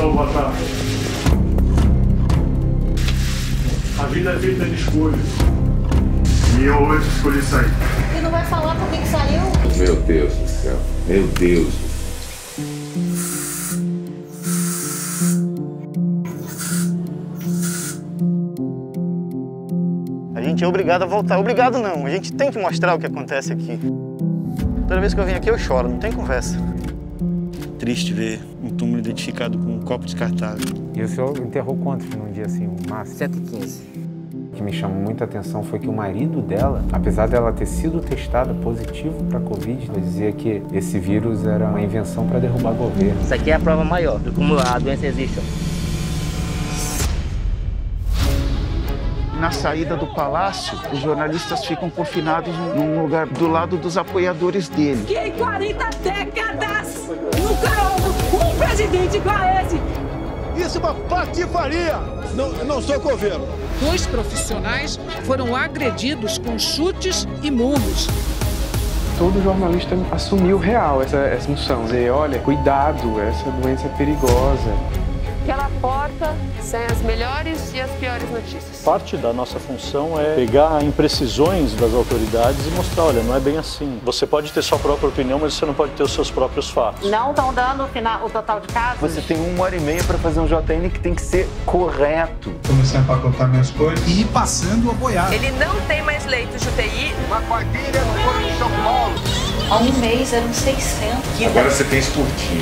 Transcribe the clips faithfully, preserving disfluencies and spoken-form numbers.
Alô, boa tarde. A vida é feita de escolhas. E eu hoje escolhi sair. E não vai falar por que que saiu? Meu Deus do céu. Meu Deus. A gente é obrigado a voltar. Obrigado não, a gente tem que mostrar o que acontece aqui. Toda vez que eu venho aqui eu choro, não tem conversa. Triste ver um túmulo identificado com um copo descartável. E o senhor enterrou quantos num dia assim, o máximo? cento e quinze. O que me chamou muita atenção foi que o marido dela, apesar dela ter sido testada positivo para a Covid, ela dizia que esse vírus era uma invenção para derrubar governo. Isso aqui é a prova maior de como a doença existe. Na saída do palácio, os jornalistas ficam confinados num lugar do lado dos apoiadores dele. Que em quarenta décadas nunca houve um presidente igual a esse. Isso é uma patifaria! Não, não sou governo. Dois profissionais foram agredidos com chutes e murros. Todo jornalista assumiu real essa, essa função. Dizer, olha, cuidado, essa doença é perigosa. Aquela porta sem as melhores e as piores notícias. Parte da nossa função é pegar imprecisões das autoridades e mostrar, olha, não é bem assim. Você pode ter sua própria opinião, mas você não pode ter os seus próprios fatos. Não estão dando o, final, o total de casos? Você tem uma hora e meia para fazer um J N que tem que ser correto. Comecei a empacotar minhas coisas. E ir passando a boiada. Ele não tem mais leitos de U T I. Uma quadrilha no Foro de São Paulo. Há um mês eram seiscentos. Agora você tem esportivo.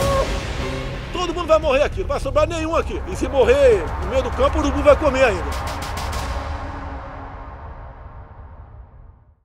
Todo mundo vai morrer aqui, não vai sobrar nenhum aqui. E se morrer no meio do campo, o urubu vai comer ainda.